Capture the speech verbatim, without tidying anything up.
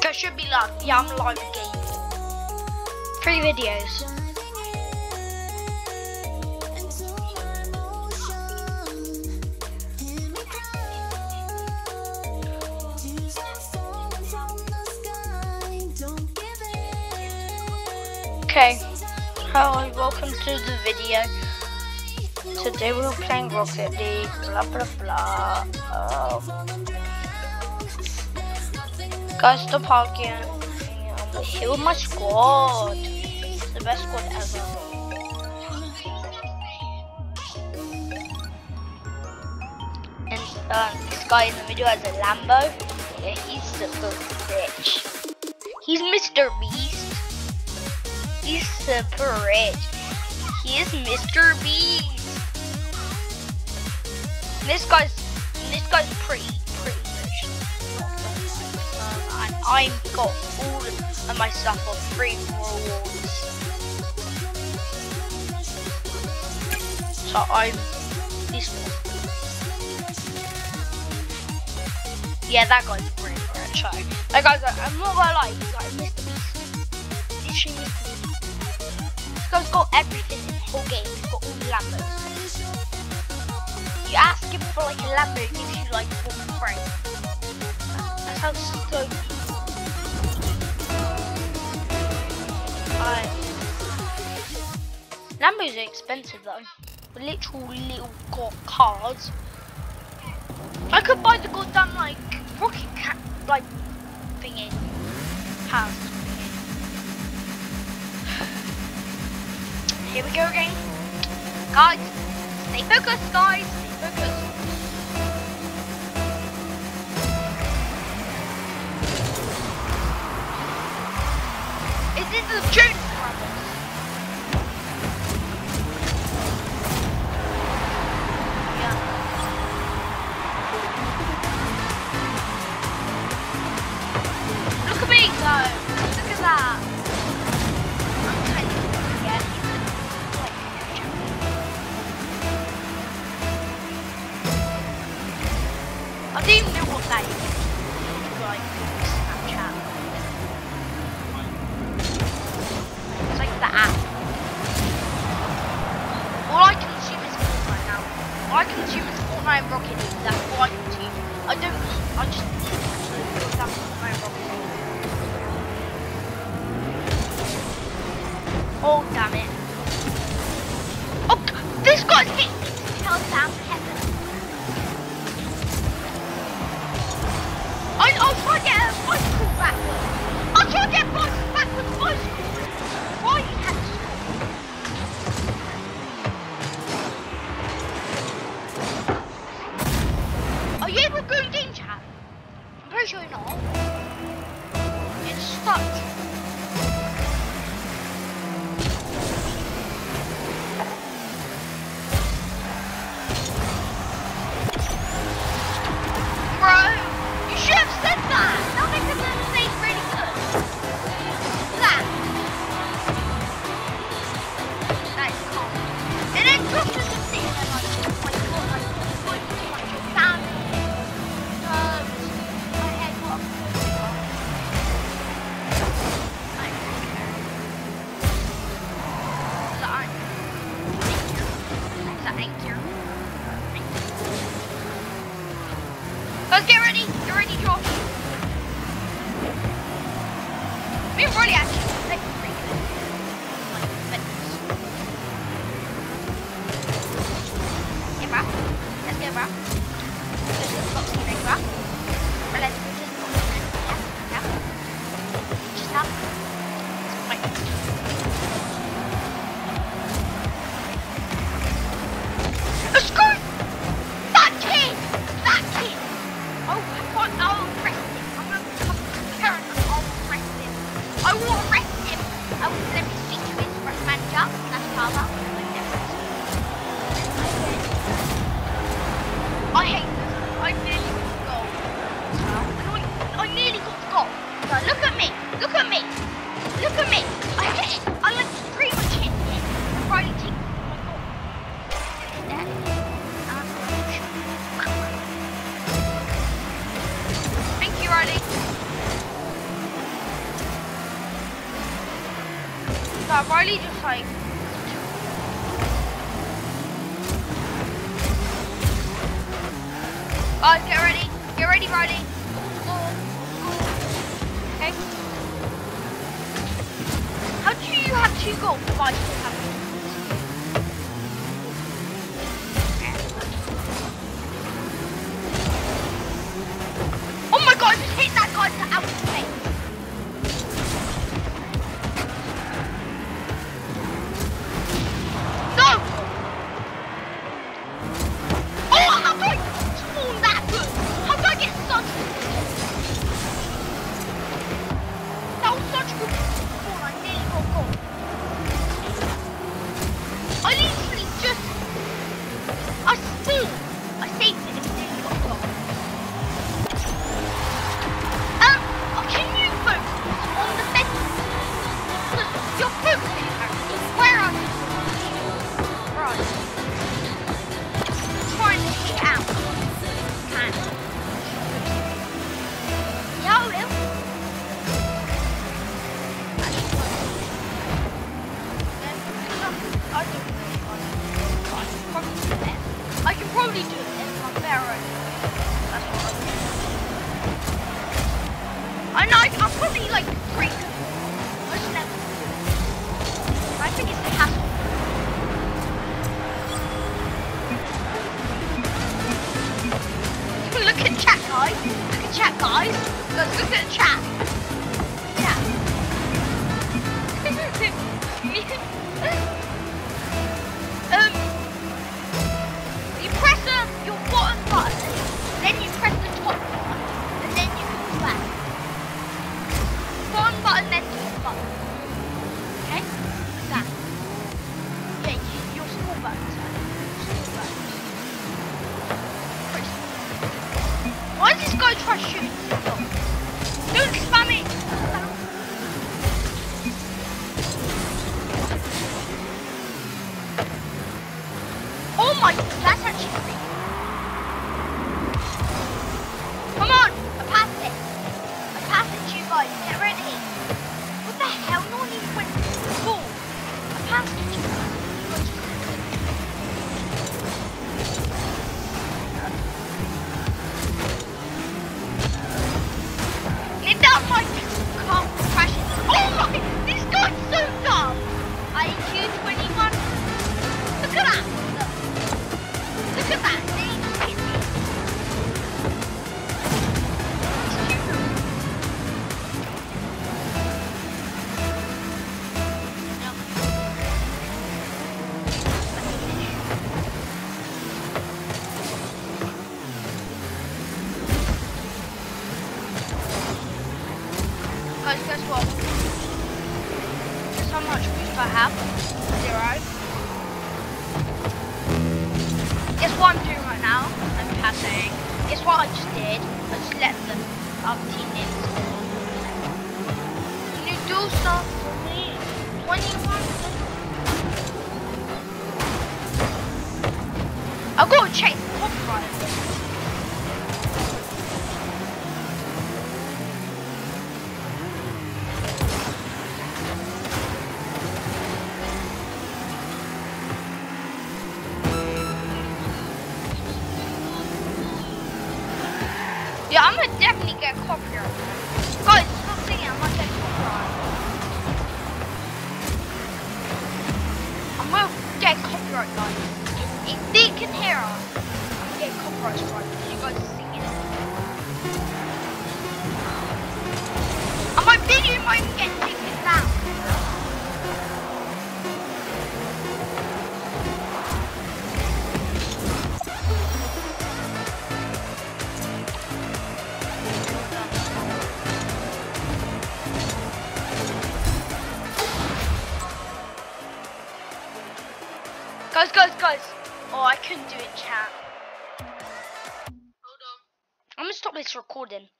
I should be live. Yeah, I'm live again. Three videos. Okay, hello, welcome to the video. Today we're playing Rocket League, blah blah blah. Uh, guys, stop arguing. I'm here with my squad. It's the best squad ever. And uh, this guy in the video has a Lambo. Yeah, he's super rich. He's Mister Beast. He's super rich. He is Mister Beast. This guy's this guy's pretty pretty rich. Um, and I've got all of my stuff on free rewards. So I'm this one. Yeah, that guy's pretty rich. So that guy's like, I'm not gonna lie, he's like Mister Beast. Literally Mister Beast. This guy's got everything in the whole game. He's got all the Lambos. You ask him for like a Lambo, he gives you like one frame. That sounds so good. Alright. Lambos are expensive though. The literal little got cars. I could buy the goddamn like rocket cat like thingy. House. Here we go again. Guys, stay focused, guys. Stay focused. Is this a joke, brothers? Yeah. Look at me, though. Look at that. I don't even know what that is. Like Snapchat. It's like the app. All I consume is Fortnite now. All I consume is Fortnite and Rocket League. That's all I consume. I don't. I just actually put down Fortnite and Rocket League. Oh damn it! Oh, this guy's hit me. Hell down to heaven. I, I'll try to get a bicycle backwards. I'll try to get a bicycle backwards bicycle. Why you have to? Are you able to go in game chat? I'm pretty sure you're not. It's stuck. Let's get ready, get ready, Josh. We've already actually like pretty good. Like fitness. Yeah, bro. Let's go, bro. Let's go to the boxing ring, bro. Or let's go to the boxing ring. Yeah, yeah. Just up. Wait. Let's go! That kid! That kid! Oh, what? I'll arrest him. I'm gonna become a parent and I'll arrest him. I will arrest him. I will let me speak to his first manager. That's father. I hate this. I nearly got the goal. I, I nearly got the goal. So look at me. Look at me. Look at me. I hit it. I like pretty much hit it. Right, take. Oh my god. There. Thank you, Riley. No, Riley just like. Guys, get ready. Get ready, Riley. Score. Score. Okay. How do you have two goals if I still have two? Oh my god, I just hit that guy to out of space. Guys, guess what? Guess how much boost I have? Zero. Guess what I'm doing right now? I'm passing. Guess what I just did? I just let the other team in. Can you do stuff for me? twenty-one. I've got to check the copyright. Yeah, I'm gonna definitely get copyright. Guys, stop singing, I'm gonna get copyright. I'm gonna get copyright, guys. If they can hear us, I'm gonna get copyright strike because you guys are singing. And my video might even get taken down. Guys, guys, guys. Oh, I couldn't do it, chat. Hold on. I'm gonna stop this recording.